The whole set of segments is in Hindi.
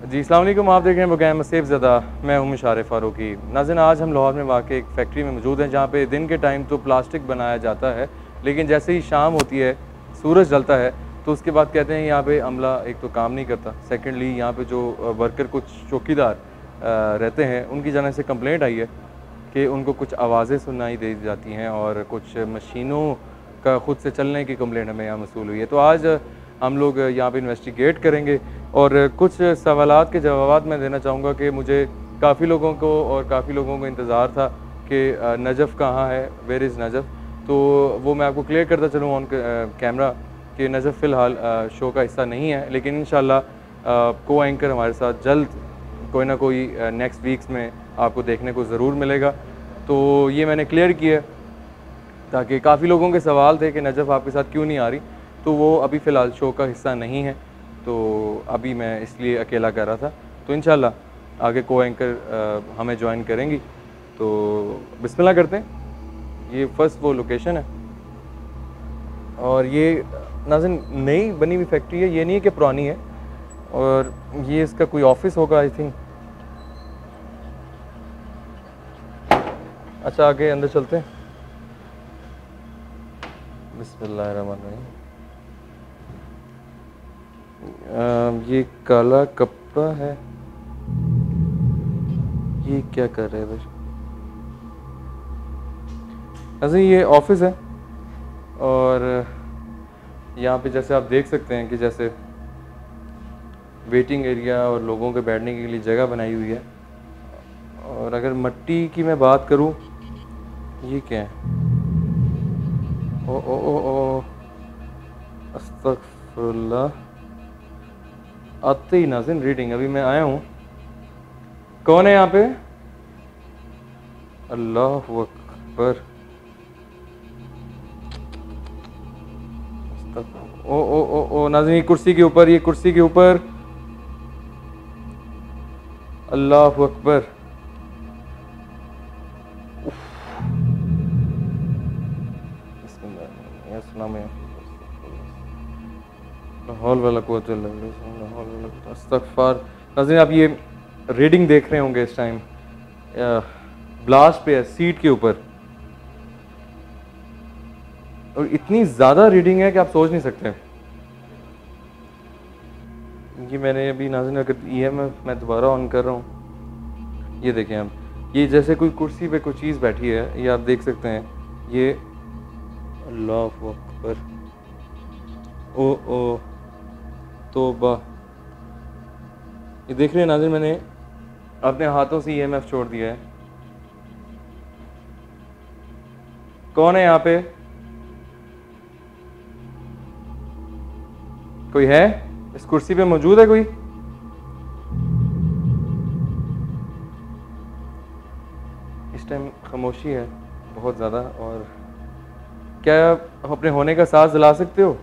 जी अस्सलाम वालेकुम, आप देख रहे हैं प्रोग्राम सेफ ज़दा। मैं हूं मुशार फ़ारूकी। नाज़रीन, आज हम लाहौर में वाक़ एक फ़ैक्ट्री में मौजूद हैं जहां पे दिन के टाइम तो प्लास्टिक बनाया जाता है, लेकिन जैसे ही शाम होती है, सूरज ढलता है, तो उसके बाद कहते हैं यहाँ पे अमला एक तो काम नहीं करता, सेकेंडली यहाँ पे जो वर्कर कुछ चौकीदार रहते हैं, उनकी जाने से कंप्लेंट आई है कि उनको कुछ आवाज़ें सुनाई दे जाती हैं और कुछ मशीनों का ख़ुद से चलने की कंप्लेंट हमें यहाँ मसूल हुई है। तो आज हम लोग यहाँ पे इन्वेस्टिगेट करेंगे और कुछ सवालात के जवाब मैं देना चाहूँगा कि मुझे काफ़ी लोगों को इंतज़ार था कि नजफ़ कहाँ है, वेयर इज़ नजफ़। तो वो मैं आपको क्लियर करता चलूँ ऑन कैमरा कि नजफ़ फ़िलहाल शो का हिस्सा नहीं है, लेकिन इंशाल्लाह को एंकर हमारे साथ जल्द कोई ना कोई नेक्स्ट वीक्स में आपको देखने को ज़रूर मिलेगा। तो ये मैंने क्लियर किया ताकि काफ़ी लोगों के सवाल थे कि नजफ़ आपके साथ क्यों नहीं आ रही, तो वो अभी फ़िलहाल शो का हिस्सा नहीं है, तो अभी मैं इसलिए अकेला कर रहा था। तो इंशाल्लाह आगे को एंकर हमें ज्वाइन करेंगी। तो बिस्मिल्लाह करते हैं। ये फर्स्ट वो लोकेशन है और ये नाज़रीन नई बनी हुई फैक्ट्री है, ये नहीं है कि पुरानी है। और ये इसका कोई ऑफिस होगा आई थिंक। अच्छा, आगे अंदर चलते हैं। बिस्मिल्लाहिर्रहमानिर्रहीम। ये काला कपड़ा है, ये क्या कर रहे हैं भाई? अच्छा, ये ऑफिस है और यहाँ पे जैसे आप देख सकते हैं कि जैसे वेटिंग एरिया और लोगों के बैठने के लिए जगह बनाई हुई है। और अगर मिट्टी की मैं बात करूँ, ये क्या है? ओ अस्तगफुरुल्लाह। आते ही नाज़रीन रीडिंग, अभी मैं आया हूँ। कौन है यहाँ पे? अल्लाहु अकबर। ओ नाज़रीन, कुर्सी के ऊपर, ये कुर्सी के ऊपर। अल्लाहु अकबर। नाज़रीन, आप ये रीडिंग देख रहे होंगे इस टाइम, ब्लास्ट पे है सीट के ऊपर, और इतनी ज़्यादा रीडिंग है कि आप सोच नहीं सकते। ये मैंने अभी नाज़रीन अगर EMF मैं दोबारा ऑन कर रहा हूँ, ये देखें आप, ये जैसे कोई कुर्सी पे कोई चीज़ बैठी है, ये आप देख सकते हैं। ये अल्लाहु अकबर। ओ तौबा। ये देख रहे हैं नाज़रीन, मैंने अपने हाथों से EMF छोड़ दिया है। कौन है यहाँ पे? कोई है इस कुर्सी पे? मौजूद है कोई? इस टाइम खामोशी है बहुत ज़्यादा। और क्या आप अपने होने का साथ जला सकते हो?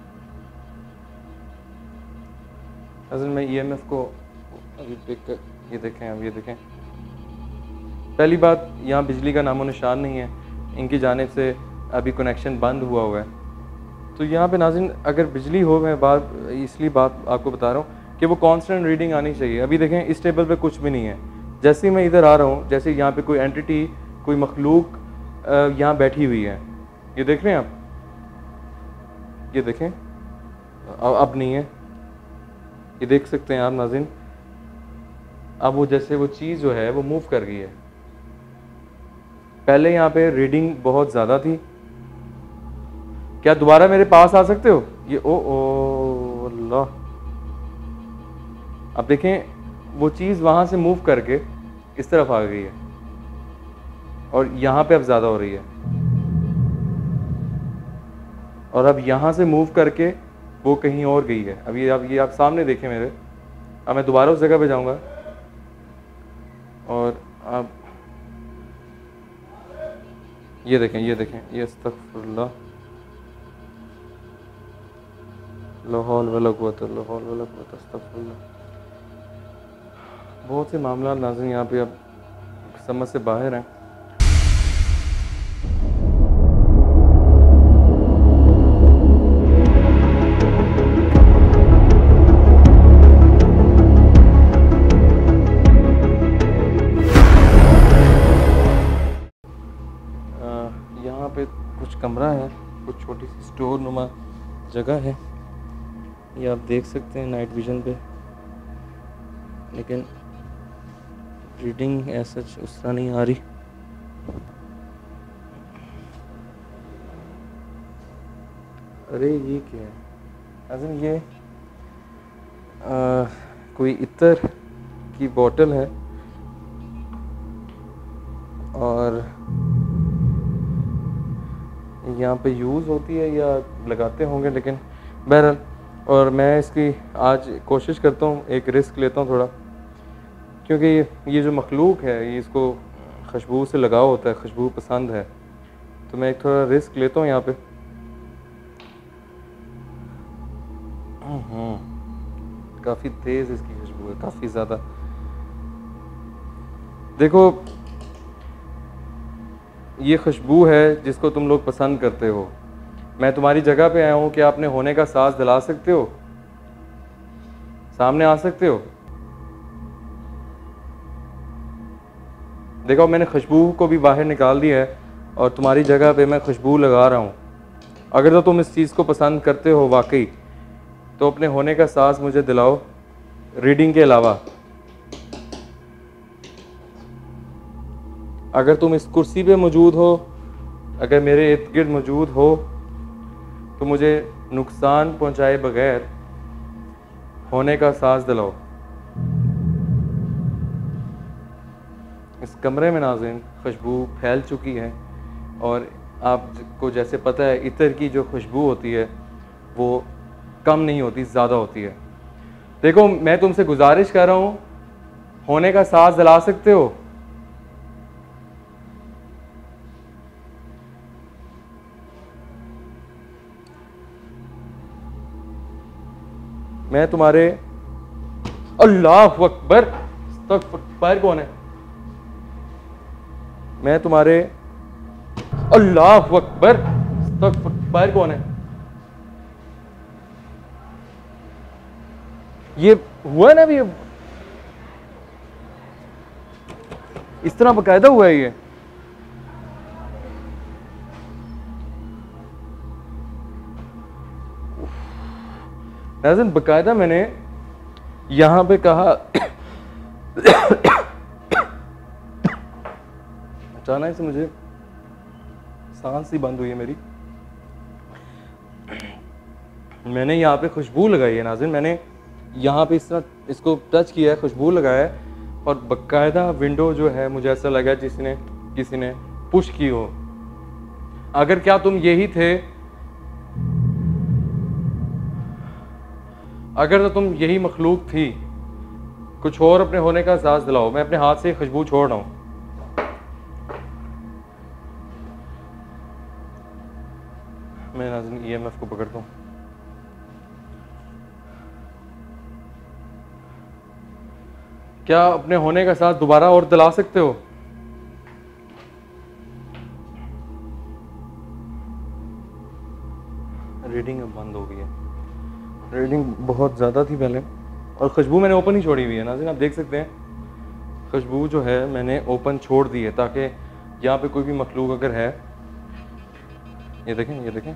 असल मैं EMF को अभी पिक कर, ये देखें, अब ये देखें। पहली बात, यहाँ बिजली का नामो निशान नहीं है, इनकी जानिब से अभी कनेक्शन बंद हुआ है। तो यहाँ पे नाज़रीन अगर बिजली हो, मैं इसलिए बात आपको बता रहा हूँ कि वो कांस्टेंट रीडिंग आनी चाहिए। अभी देखें इस टेबल पे कुछ भी नहीं है। जैसे ही मैं इधर आ रहा हूँ, जैसे यहाँ पे कोई एंटिटी, कोई मखलूक यहाँ बैठी हुई है, ये देख रहे हैं आप, ये देखें, अब नहीं है, ये देख सकते हैं आप नाज़रीन। अब वो जैसे वो चीज़ जो है वो मूव कर गई है। पहले यहाँ पे रीडिंग बहुत ज़्यादा थी। क्या दोबारा मेरे पास आ सकते हो? ये ओ अल्लाह, अब देखें वो चीज़ वहाँ से मूव करके इस तरफ आ गई है और यहाँ पे अब ज़्यादा हो रही है, और अब यहाँ से मूव करके वो कहीं और गई है। अब ये आप सामने देखें मेरे। अब मैं दोबारा उस जगह पे जाऊँगा और अब ये देखें, ये अस्तगफुरुल्लाह, ला हौल वला कुव्वता इल्ला बिल्लाह, अस्तगफुरुल्लाह। बहुत से मामला नाज़रीन यहाँ पे अब समझ से बाहर हैं। कमरा है, कुछ छोटी सी स्टोर नुमा जगह है, ये आप देख सकते हैं नाइट विजन पे, लेकिन रीडिंग ऐसा उस तरह नहीं आ रही। अरे ये क्या है, अजन ये कोई इत्र की बोतल है और यहाँ पे यूज़ होती है या लगाते होंगे, लेकिन बहरहाल। और मैं इसकी आज कोशिश करता हूँ, एक रिस्क लेता हूँ थोड़ा, क्योंकि ये जो मखलूक है ये इसको खुशबू से लगाव होता है, खुशबू पसंद है, तो मैं एक थोड़ा रिस्क लेता हूँ यहाँ पे। काफ़ी तेज़ इसकी खुशबू है, काफ़ी ज़्यादा। देखो ये खुशबू है जिसको तुम लोग पसंद करते हो। मैं तुम्हारी जगह पे आया हूँ कि आपने होने का सांस दिला सकते हो, सामने आ सकते हो। देखो मैंने खुशबू को भी बाहर निकाल दिया है और तुम्हारी जगह पे मैं खुशबू लगा रहा हूँ। अगर तो तुम इस चीज़ को पसंद करते हो वाकई, तो अपने होने का सांस मुझे दिलाओ रीडिंग के अलावा। अगर तुम इस कुर्सी पे मौजूद हो, अगर मेरे इर्द गिर्द मौजूद हो, तो मुझे नुकसान पहुंचाए बगैर होने का सांस दिलाओ। इस कमरे में नाज़रीन खुशबू फैल चुकी है और आपको जैसे पता है इत्र की जो खुशबू होती है वो कम नहीं होती, ज़्यादा होती है। देखो मैं तुमसे गुजारिश कर रहा हूँ, होने का सांस दिला सकते हो? मैं तुम्हारे अल्लाह अकबर, पैर कौन है? मैं तुम्हारे अल्लाह अकबर, पैर कौन है? ये हुआ ना अभी, इस तरह बकायदा हुआ है ये। नाज़रीन बकायदा मैंने यहां पे कहा अचानक से मुझे सांस ही बंद हुई है मेरी। मैंने यहाँ पे खुशबू लगाई है नाज़रीन, मैंने यहाँ पे इस तरह इसको टच किया है, खुशबू लगाया है, और बकायदा विंडो जो है मुझे ऐसा लगा किसी ने पुश की हो। अगर क्या तुम यही थे, अगर तो तुम यही मखलूक थी, कुछ और अपने होने का एहसास दिलाओ। मैं अपने हाथ से खुशबू छोड़ रहा हूँ। मैं नाज़रीन EMF को पकड़ता हूँ। क्या अपने होने का एहसास दोबारा और दिला सकते हो? रीडिंग अब बंद हो गई है, रीडिंग बहुत ज़्यादा थी पहले, और खुशबू मैंने ओपन ही छोड़ी हुई है नाज़रीन, आप देख सकते हैं। खुशबू जो है मैंने ओपन छोड़ दी है ताकि यहाँ पे कोई भी मखलूक अगर है, ये देखें, ये देखें,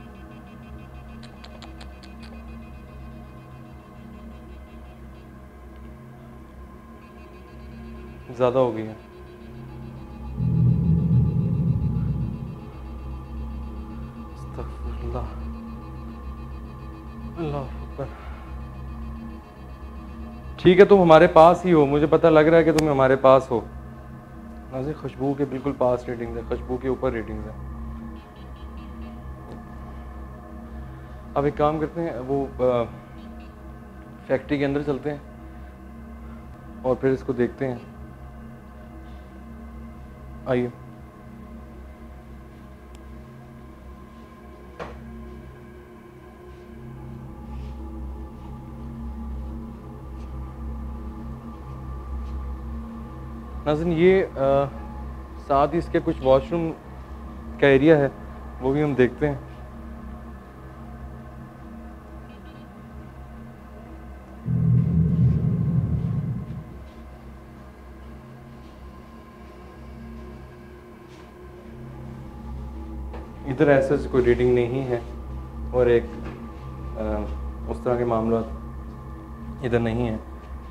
ज़्यादा हो गई है। अस्तगफिरुल्लाह, अल्लाह अकबर। ठीक है, तुम हमारे पास ही हो, मुझे पता लग रहा है कि तुम हमारे पास हो। नाज़रीन खुशबू के बिल्कुल पास रीडिंग्स है, खुशबू के ऊपर रीडिंग्स है। अब एक काम करते हैं, वो फैक्ट्री के अंदर चलते हैं और फिर इसको देखते हैं। आइए। नाज़रीन ये साथ ही इसके कुछ वॉशरूम का एरिया है, वो भी हम देखते हैं। इधर ऐसा कोई रीडिंग नहीं है और एक उस तरह के मामला इधर नहीं है।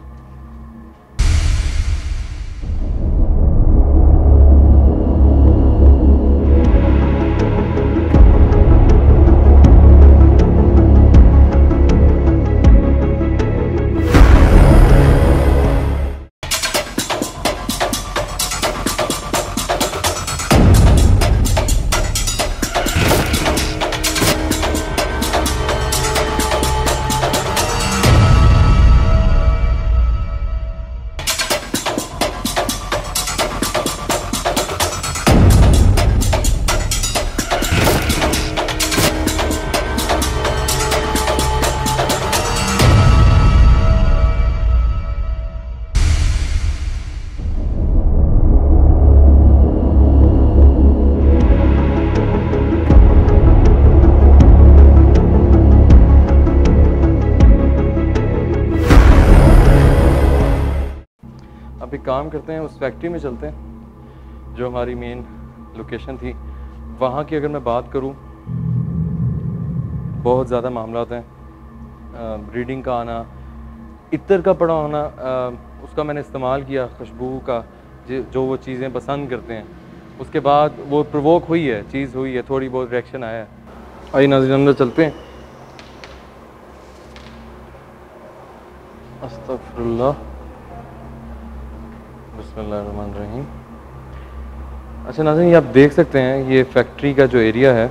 अभी काम करते हैं, उस फैक्ट्री में चलते हैं जो हमारी मेन लोकेशन थी। वहाँ की अगर मैं बात करूँ, बहुत ज़्यादा मामलात हैं। रीडिंग का आना, इत्र का पड़ा होना, उसका मैंने इस्तेमाल किया, खुशबू का, जो वो चीज़ें पसंद करते हैं। उसके बाद वो प्रोवोक हुई है, चीज़ हुई है, थोड़ी बहुत रिएक्शन आया है। आइए नाज़रीन अंदर चलते हैं। अस्तगफिरुल्लाह, बिस्मिल्लाहिर्रहमानिर्रहीम। अच्छा नाज़रीन, ये आप देख सकते हैं, ये फैक्ट्री का जो एरिया है,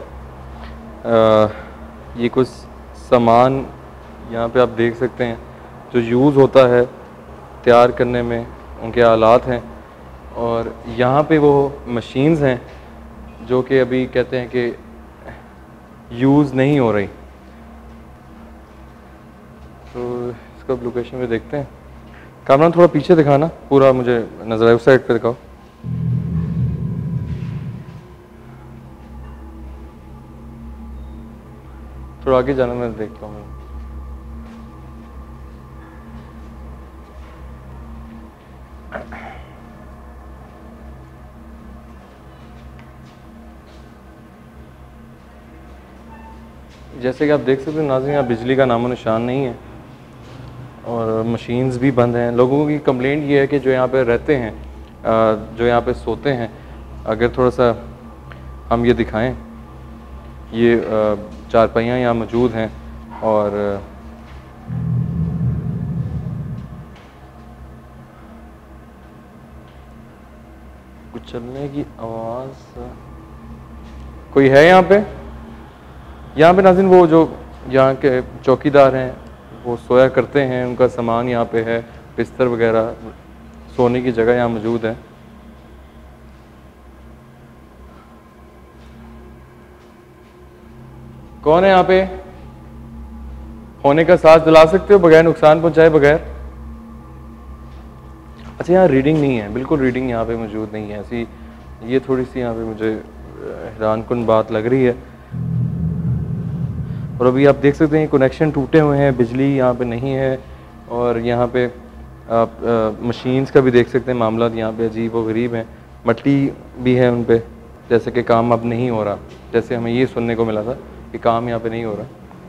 ये कुछ सामान यहाँ पे आप देख सकते हैं जो यूज़ होता है तैयार करने में, उनके आलात हैं। और यहाँ पे वो मशीन्स हैं जो कि अभी कहते हैं कि यूज़ नहीं हो रही। तो इसका लोकेशन में देखते हैं। कैमरा थोड़ा पीछे दिखाना, पूरा मुझे नज़र आए, उस साइड पे दिखाओ। थोड़ा आगे जाना, मैं देखता हूँ। जैसे कि आप देख सकते हैं नाज़रीन, यहाँ बिजली का नामो निशान नहीं है और मशीन्स भी बंद हैं। लोगों की कंप्लेंट ये है कि जो यहाँ पे रहते हैं, जो यहाँ पे सोते हैं, अगर थोड़ा सा हम ये दिखाएं, ये चारपाइयाँ यहाँ मौजूद हैं और कुछ चलने की आवाज़ कोई है यहाँ पे? यहाँ पे नाज़रीन वो जो यहाँ के चौकीदार हैं वो सोया करते हैं, उनका सामान यहाँ पे है, बिस्तर वगैरह, सोने की जगह यहाँ मौजूद है। कौन है यहाँ पे? होने का सांस दिला सकते हो बगैर नुकसान पहुंचाए बगैर? अच्छा, यहाँ रीडिंग नहीं है, बिल्कुल रीडिंग यहाँ पे मौजूद नहीं है। ऐसी ये थोड़ी सी यहाँ पे मुझे हैरानकुन बात लग रही है। और अभी आप देख सकते हैं कनेक्शन टूटे हुए हैं, बिजली यहाँ पे नहीं है। और यहाँ पे आप मशीन्स का भी देख सकते हैं, मामला यहाँ पे अजीब व गरीब हैं। मट्टी भी है उन पे, जैसे कि काम अब नहीं हो रहा, जैसे हमें ये सुनने को मिला था कि काम यहाँ पे नहीं हो रहा।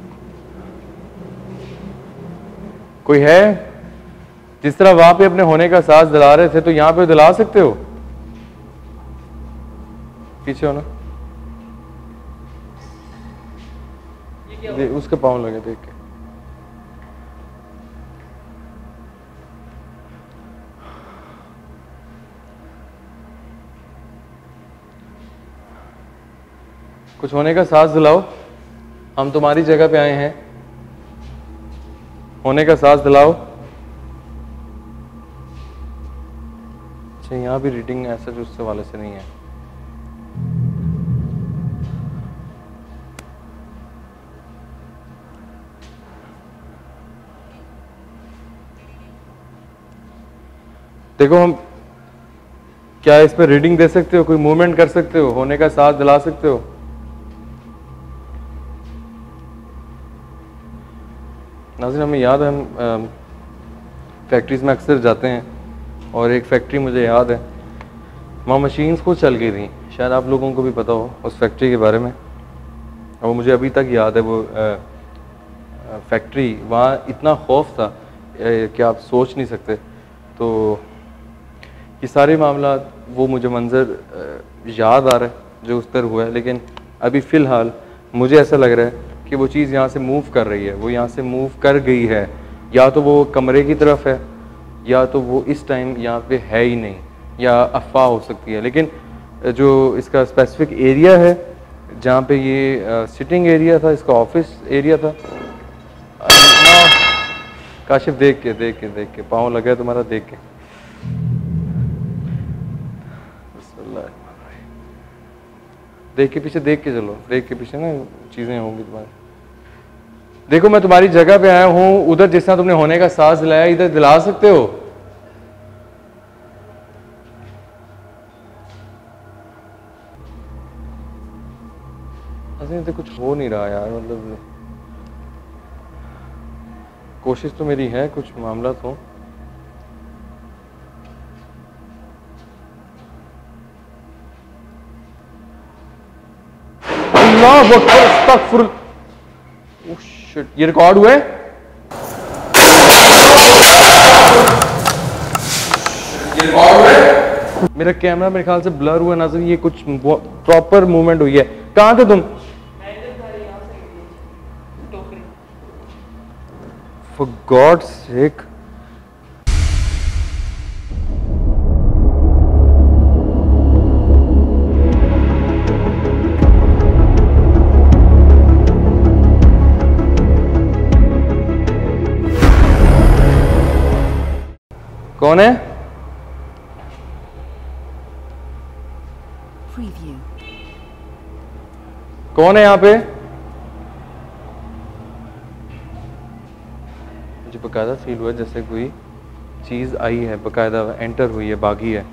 कोई है? जिस तरह वहाँ पे अपने होने का एहसास दिला रहे थे, तो यहाँ पे दिला सकते हो? पीछे होना, उसके पाँव लगे देख के। कुछ होने का सांस दिलाओ, हम तुम्हारी जगह पे आए हैं, होने का सांस दिलाओ। अच्छा, यहाँ भी रीडिंग ऐसा जो उससे वाले से नहीं है। देखो, हम क्या इस पर रीडिंग दे सकते हो? कोई मूवमेंट कर सकते हो? होने का सांस दिला सकते हो? नाज़रीन, हमें याद है, हम फैक्ट्रीज़ में अक्सर जाते हैं और एक फैक्ट्री मुझे याद है, वहाँ मशीन्स कुछ चल गई थी, शायद आप लोगों को भी पता हो उस फैक्ट्री के बारे में। और मुझे अभी तक याद है वो फैक्ट्री, वहाँ इतना खौफ था कि आप सोच नहीं सकते। तो ये सारे मामला वो मुझे मंज़र याद आ रहा है जो उस तरह हुआ है, लेकिन अभी फ़िलहाल मुझे ऐसा लग रहा है कि वो चीज़ यहाँ से मूव कर रही है, वो यहाँ से मूव कर गई है, या तो वो कमरे की तरफ है या तो वो इस टाइम यहाँ पे है ही नहीं, या अफवाह हो सकती है। लेकिन जो इसका स्पेसिफिक एरिया है जहाँ पे ये सिटिंग एरिया था, इसका ऑफिस एरिया था, काशिफ देख के पाँव लगा है तुम्हारा, देख के देख के पीछे, देख के चलो, देख के पीछे ना चीज़ें होंगी तुम्हारी। देखो मैं तुम्हारी जगह पे आया हूँ, उधर जिस तरह तुमने होने का साज दिलाया इधर दिला सकते हो। ऐसे तो कुछ हो नहीं रहा यार, मतलब कोशिश तो मेरी है, कुछ मामला तो ये रिकॉर्ड हुआ है। मेरा कैमरा मेरे ख्याल से ब्लर हुआ नजर, ये कुछ प्रॉपर मूवमेंट हुई है। कहाँ थे तुम? For God's sake. कौन है? Preview. कौन है यहाँ पे? मुझे बकायदा फील हुआ जैसे कोई चीज़ आई है, बकायदा एंटर हुई है, बागी है।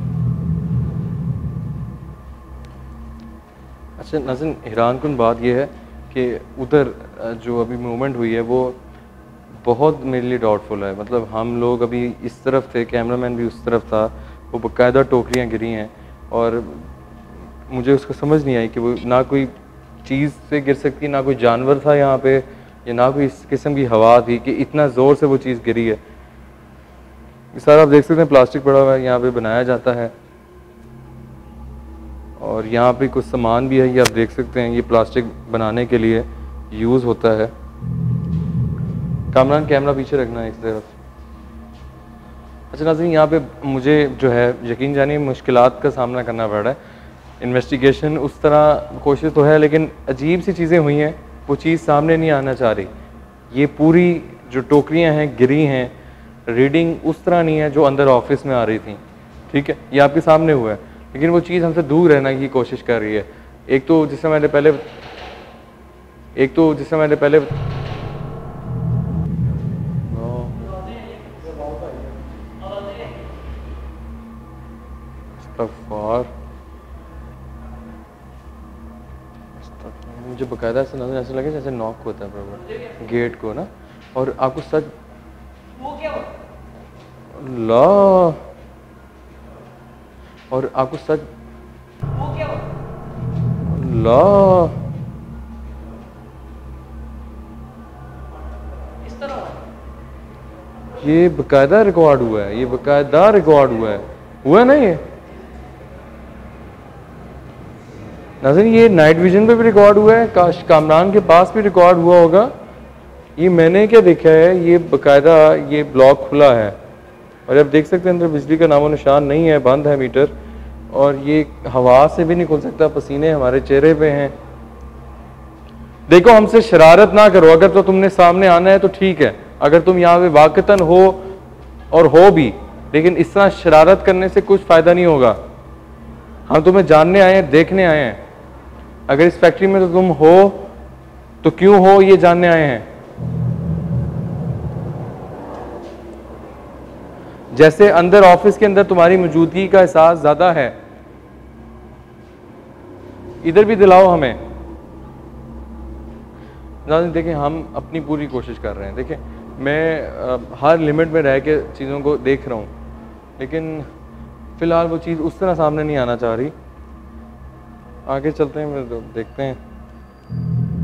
अच्छा नाज़रीन, हैरानकुन बात यह है कि उधर जो अभी मूवमेंट हुई है वो बहुत मेरे लिए डाउटफुल है। मतलब हम लोग अभी इस तरफ थे, कैमरामैन भी उस तरफ था, वो बकायदा टोकरियाँ गिरी हैं और मुझे उसको समझ नहीं आई कि वो ना कोई चीज़ से गिर सकती, ना कोई जानवर था यहाँ पे, या ना कोई इस किस्म की हवा थी कि इतना ज़ोर से वो चीज़ गिरी है। ये सारा आप देख सकते हैं प्लास्टिक पड़ा हुआ है, यहाँ पे बनाया जाता है और यहाँ पे कुछ सामान भी है, ये आप देख सकते हैं, ये प्लास्टिक बनाने के लिए यूज़ होता है। कामरान कैमरा पीछे रखना है इस तरफ। अच्छा नाज़रीन, यहाँ पे मुझे जो है यकीन जानिए मुश्किलात का सामना करना पड़ रहा है। इन्वेस्टिगेशन उस तरह कोशिश तो है, लेकिन अजीब सी चीज़ें हुई हैं, वो चीज़ सामने नहीं आना चाह रही। ये पूरी जो टोकरियाँ हैं गिरी हैं, रीडिंग उस तरह नहीं है जो अंदर ऑफिस में आ रही थी, ठीक है, ये आपके सामने हुआ है, लेकिन वो चीज़ हमसे दूर रहने की कोशिश कर रही है। एक तो जिससे मैंने पहले मुझे बकायदा ऐसा नजर ऐसा लगे जैसे नॉक होता है बराबर गेट को ना, और आपको सच ला और आपको सच ला ये बकायदा रिकॉर्ड हुआ है, ये बकायदा रिकॉर्ड हुआ है ना ये नाज़रीन, ये नाइट विजन पे भी रिकॉर्ड हुआ है, काश कामरान के पास भी रिकॉर्ड हुआ होगा। ये मैंने क्या देखा है, ये बकायदा ये ब्लॉक खुला है और आप देख सकते हैं अंदर बिजली का नामो निशान नहीं है, बंद है मीटर, और ये हवा से भी नहीं खुल सकता, पसीने हमारे चेहरे पे हैं। देखो हमसे शरारत ना करो, अगर तो तुमने सामने आना है तो ठीक है, अगर तुम यहाँ पे वाकतन हो और हो भी, लेकिन इस तरह शरारत करने से कुछ फ़ायदा नहीं होगा। हम तुम्हें जानने आए हैं, देखने आए हैं। अगर इस फैक्ट्री में तो तुम हो तो क्यों हो ये जानने आए हैं। जैसे अंदर ऑफिस के अंदर तुम्हारी मौजूदगी का एहसास ज्यादा है, इधर भी दिलाओ हमें। देखें हम अपनी पूरी कोशिश कर रहे हैं, देखें मैं हर लिमिट में रह के चीज़ों को देख रहा हूँ, लेकिन फ़िलहाल वो चीज़ उस तरह सामने नहीं आना चाह रही। आगे चलते हैं, देखते हैं।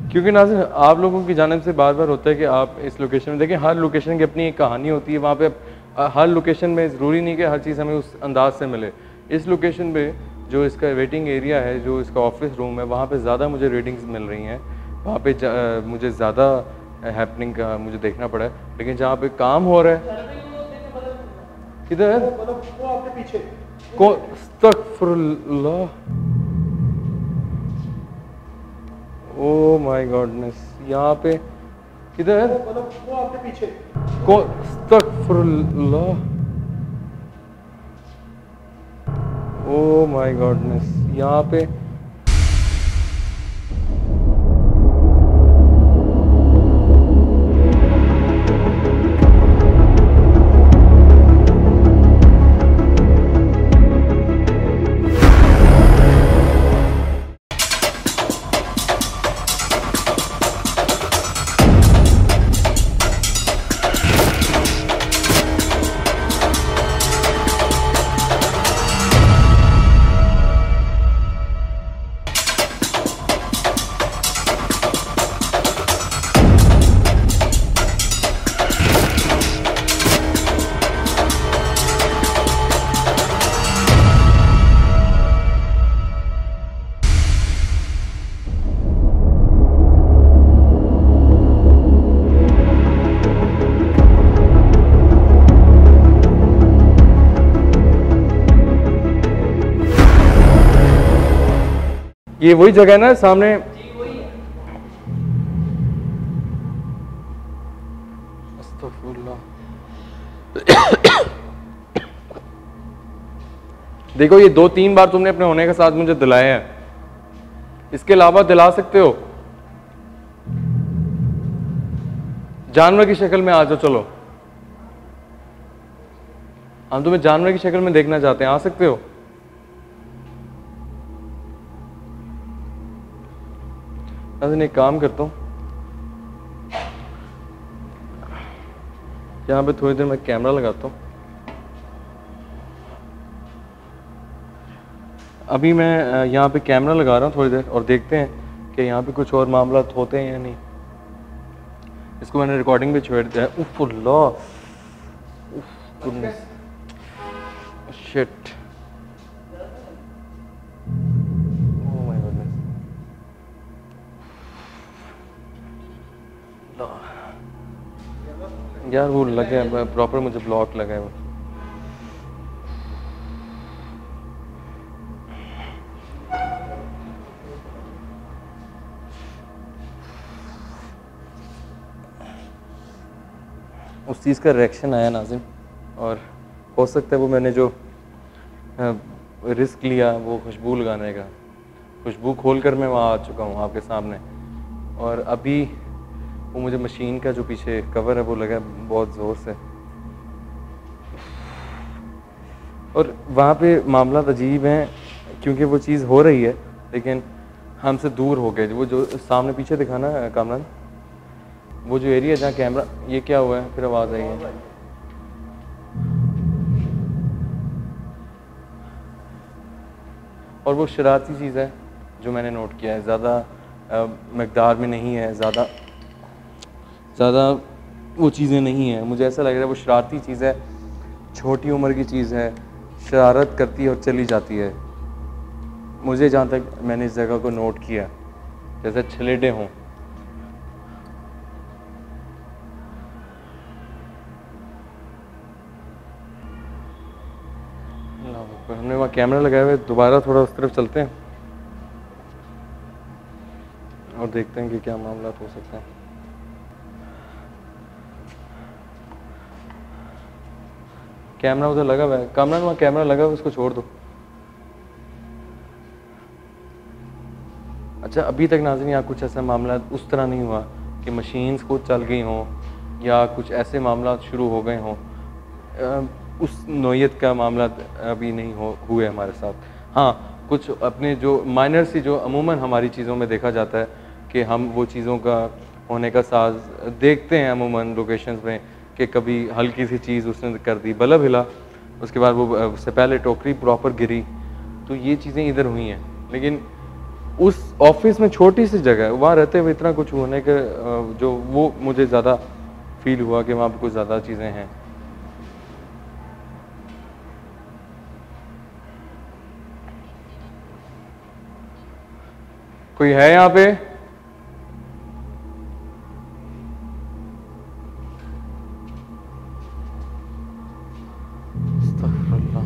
क्योंकि नाज़रीन आप लोगों की जानिब से बार बार होता है कि आप इस लोकेशन में देखें, हर लोकेशन की अपनी एक कहानी होती है। वहाँ पे हर लोकेशन में ज़रूरी नहीं कि हर चीज़ हमें उस अंदाज से मिले। इस लोकेशन पे जो इसका वेटिंग एरिया है, जो इसका ऑफिस रूम है, वहाँ पे ज़्यादा मुझे रेटिंग्स मिल रही हैं। वहाँ पे मुझे ज़्यादा हैपनिंग का मुझे देखना पड़ा है। लेकिन जहाँ पे काम हो रहा है, किधर है वो आपके पीछे को अस्तगफुरुल्लाह, ओ माय गॉडनेस, यहाँ पे किधर है वो आपके पीछे को अस्तगफुरुल्लाह, ओ माय गॉडनेस, यहाँ पे ये वही जगह है ना सामने? जी वही है। अस्तगफुरुल्लाह। देखो ये 2-3 बार तुमने अपने होने के साथ मुझे दिलाए हैं, इसके अलावा दिला सकते हो? जानवर की शक्ल में आ जाओ, चलो हम तुम्हें जानवर की शक्ल में देखना चाहते हैं, आ सकते हो? एक काम करता हूँ, यहाँ पे थोड़ी देर मैं कैमरा लगाता हूँ। अभी मैं यहाँ पे कैमरा लगा रहा हूँ थोड़ी देर, और देखते हैं कि यहाँ पे कुछ और मामला होते हैं या नहीं। इसको मैंने रिकॉर्डिंग पे छोड़ दिया है। उफ अल्लाह, उफ goodness, shit, oh my goodness, यार वो लगे है प्रॉपर, मुझे ब्लॉक लगा है वो। उस चीज़ का रिएक्शन आया नाज़िम, और हो सकता है वो मैंने जो रिस्क लिया वो खुशबू लगाने का, खुशबू खोल कर मैं वहाँ आ चुका हूँ आपके सामने। और अभी वो मुझे मशीन का जो पीछे कवर है वो लगा बहुत ज़ोर से, और वहाँ पे मामला अजीब हैं क्योंकि वो चीज़ हो रही है लेकिन हमसे दूर हो गए। वो जो सामने पीछे दिखाना कामरान, वो जो एरिया जहाँ कैमरा, ये क्या हुआ है? फिर आवाज़ आई है। और वो शरारती चीज़ है जो मैंने नोट किया है, ज़्यादा मकदार में नहीं है, ज़्यादा वो चीज़ें नहीं हैं। मुझे ऐसा लग रहा है वो शरारती चीज़ है, छोटी उम्र की चीज़ है, शरारत करती है और चली जाती है। मुझे जहाँ तक मैंने इस जगह को नोट किया, जैसे छलेडे हों, हमने वहाँ कैमरा लगाए हुए। दोबारा थोड़ा उस तरफ चलते हैं और देखते हैं कि क्या मामला हो सकता है। कैमरा उधर लगा हुआ है, कामरान वहाँ कैमरा लगा हुआ है, उसको छोड़ दो। अच्छा, अभी तक नाज़रीन यहाँ कुछ ऐसा मामला उस तरह नहीं हुआ कि मशीन्स खुद चल गई हों या कुछ ऐसे मामला शुरू हो गए हों। उस नौयत का मामला अभी नहीं हुए हमारे साथ। हाँ, कुछ अपने जो माइनर सी जो अमूमन हमारी चीज़ों में देखा जाता है कि हम वो चीज़ों का होने का साज देखते हैं अमूमन लोकेशंस में, कि कभी हल्की सी चीज़ उसने कर दी, बल्ब हिला, उसके बाद वो उससे पहले टोकरी प्रॉपर गिरी, तो ये चीज़ें इधर हुई हैं। लेकिन उस ऑफिस में छोटी सी जगह है, वहाँ रहते हुए इतना कुछ होने के जो वो मुझे ज़्यादा फील हुआ कि वहाँ पे कुछ ज़्यादा चीज़ें हैं। कोई है यहाँ पे? अस्तगफुरुल्लाह।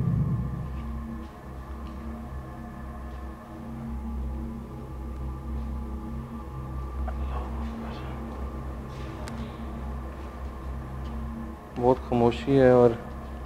बहुत खामोशी है और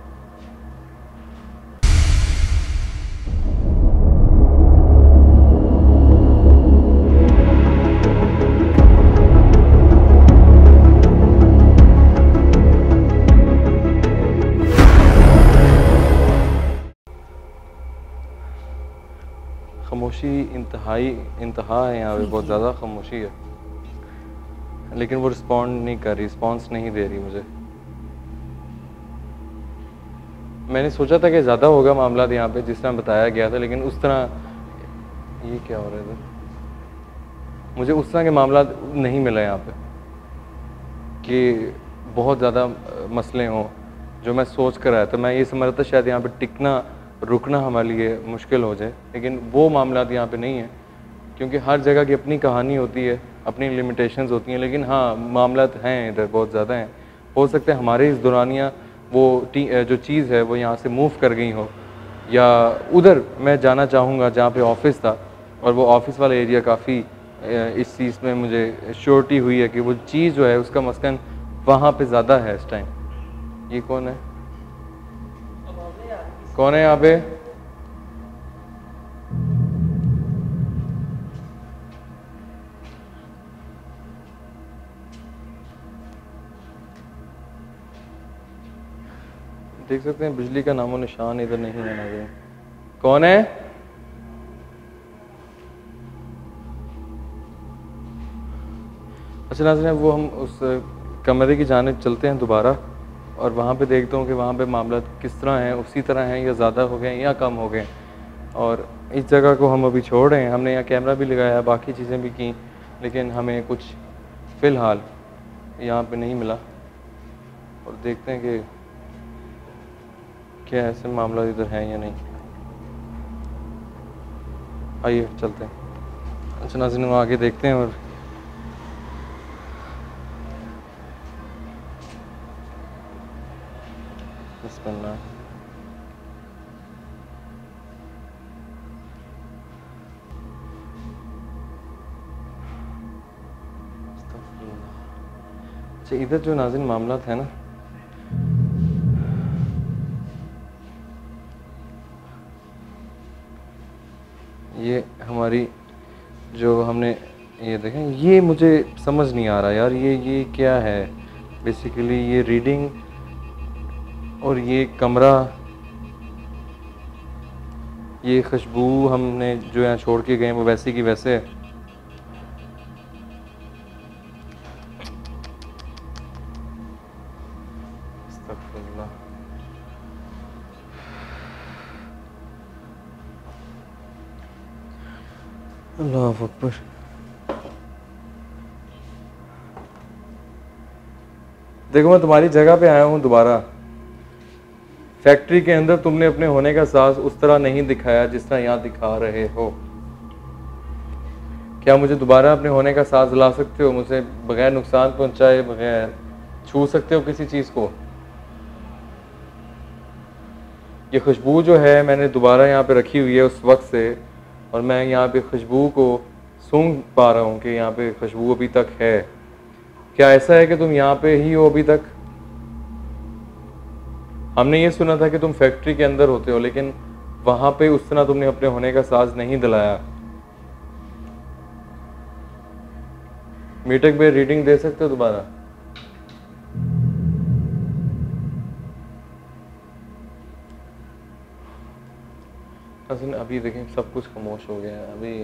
खामोशी इंतहा है यहाँ पे, बहुत ज़्यादा खामोशी है। लेकिन वो रिस्पॉन्ड नहीं कर रही, रिस्पॉन्स नहीं दे रही मुझे। मैंने सोचा था कि ज़्यादा होगा मामला यहाँ पे जिस तरह बताया गया था, लेकिन उस तरह ये क्या हो रहा है, मुझे उस तरह के मामला नहीं मिला यहाँ पे कि बहुत ज़्यादा मसले हों जो मैं सोच कर आया था। मैं ये समझ रहा था शायद यहाँ पे टिकना रुकना हमारे लिए मुश्किल हो जाए, लेकिन वो मामला यहाँ पे नहीं है, क्योंकि हर जगह की अपनी कहानी होती है, अपनी लिमिटेशंस होती हैं। लेकिन हाँ, मामला हैं इधर बहुत ज़्यादा हैं। हो सकता है हमारे इस दौरानिया वो जो चीज़ है वो यहाँ से मूव कर गई हो, या उधर मैं जाना चाहूँगा जहाँ पे ऑफिस था, और वो ऑफिस वाला एरिया काफ़ी इस चीज़ में मुझे श्योरिटी हुई है कि वो चीज़ जो है उसका मस्कन वहाँ पे ज़्यादा है इस टाइम। ये कौन है? कौन है यहाँ पे? देख सकते हैं बिजली का नामो निशान इधर नहीं है नाज़रीन। कौन है? अच्छा नाज़रीन, वो हम उस कमरे की जानिब चलते हैं दोबारा, और वहाँ पे देखता हूँ कि वहाँ पे मामला किस तरह हैं, उसी तरह हैं या ज़्यादा हो गए या कम हो गए। और इस जगह को हम अभी छोड़ रहे हैं। हमने यहाँ कैमरा भी लगाया, बाकी चीज़ें भी की, लेकिन हमें कुछ फ़िलहाल यहाँ पे नहीं मिला। और देखते हैं कि क्या ऐसे मामला इधर है या नहीं। आइए चलते हैं। अच्छा नाज़रीन, वहाँ आगे देखते हैं। और बिस्मिल्लाह। अच्छा, इधर जो नाज़रीन मामला है ना, ये हमारी जो हमने ये देखें, ये मुझे समझ नहीं आ रहा यार, ये क्या है बेसिकली। ये रीडिंग और ये कमरा, ये खुशबू हमने जो यहाँ छोड़ के गए वो वैसे की वैसे है। अस्तगफुरुल्लाह। अल्लाहु अकबर। देखो, मैं तुम्हारी जगह पे आया हूँ दोबारा। फैक्ट्री के अंदर तुमने अपने होने का एहसास उस तरह नहीं दिखाया जिस तरह यहाँ दिखा रहे हो। क्या मुझे दोबारा अपने होने का एहसास दिला सकते हो? मुझे बगैर नुकसान पहुँचाए, बगैर छू सकते हो किसी चीज़ को? ये खुशबू जो है मैंने दोबारा यहाँ पे रखी हुई है उस वक्त से, और मैं यहाँ पे खुशबू को सूंघ पा रहा हूँ कि यहाँ पे खुशबू अभी तक है। क्या ऐसा है कि तुम यहाँ पे ही हो अभी तक? हमने ये सुना था कि तुम फैक्ट्री के अंदर होते हो, लेकिन वहाँ पे उस तरह तुमने अपने होने का एहसास नहीं दिलाया। मीटक पे रीडिंग दे सकते हो दोबारा? अभी देखें सब कुछ खामोश हो गया है अभी,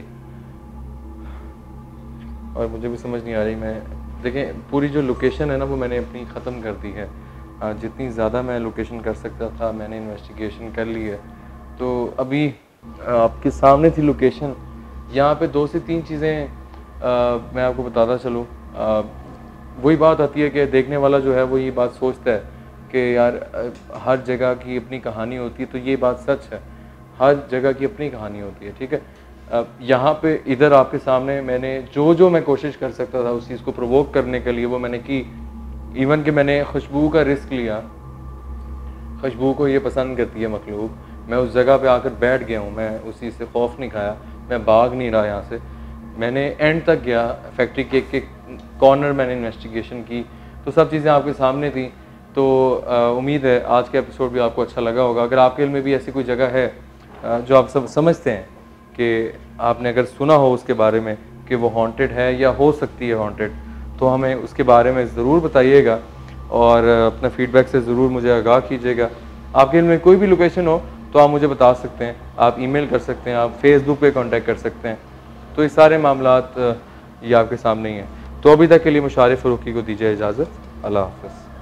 और मुझे भी समझ नहीं आ रही। मैं देखें पूरी जो लोकेशन है ना वो मैंने अपनी ख़त्म कर दी है। जितनी ज़्यादा मैं लोकेशन कर सकता था मैंने इन्वेस्टिगेशन कर ली है। तो अभी आपके सामने थी लोकेशन, यहाँ पे 2 से 3 चीज़ें मैं आपको बताता चलूँ। वही बात आती है कि देखने वाला जो है वो ये बात सोचता है कि यार हर जगह की अपनी कहानी होती है, तो ये बात सच है, हर जगह की अपनी कहानी होती है, ठीक है। यहाँ पे इधर आपके सामने मैंने जो मैं कोशिश कर सकता था उस चीज़ को प्रोवोक करने के लिए वो मैंने की। इवन कि मैंने खुशबू का रिस्क लिया, खुशबू को ये पसंद करती है मखलूक, मैं उस जगह पे आकर बैठ गया हूँ, मैं उस चीज़ से खौफ नहीं खाया, मैं भाग नहीं रहा यहाँ से, मैंने एंड तक गया, फैक्ट्री के एक कॉर्नर मैंने इन्वेस्टिगेशन की, तो सब चीज़ें आपके सामने थी। तो उम्मीद है आज का एपिसोड भी आपको अच्छा लगा होगा। अगर आपके में भी ऐसी कोई जगह है जो आप सब समझते हैं कि आपने अगर सुना हो उसके बारे में कि वो हॉन्टेड है या हो सकती है हॉन्टेड, तो हमें उसके बारे में ज़रूर बताइएगा और अपना फीडबैक से ज़रूर मुझे आगाह कीजिएगा। आपके में कोई भी लोकेशन हो तो आप मुझे बता सकते हैं, आप ईमेल कर सकते हैं, आप फेसबुक पे कांटेक्ट कर सकते हैं। तो ये सारे मामलात ये आपके सामने ही हैं। तो अभी तक के लिए मुशारिफ फ़ारूकी को दीजिए इजाज़त। अल्लाह हाफ़िज़।